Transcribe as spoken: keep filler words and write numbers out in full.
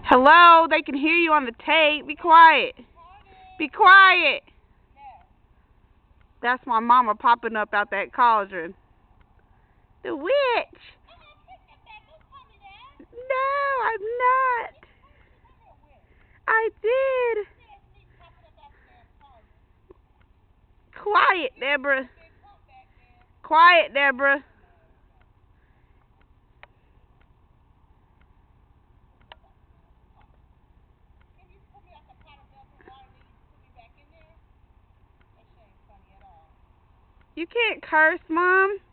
Hello, they can hear you on the tape. Be quiet. Be quiet. That's my mama popping up out that cauldron. The witch. No, I'm not. I did. Quiet, Deborah. Quiet, Deborah. You can't curse, Mom.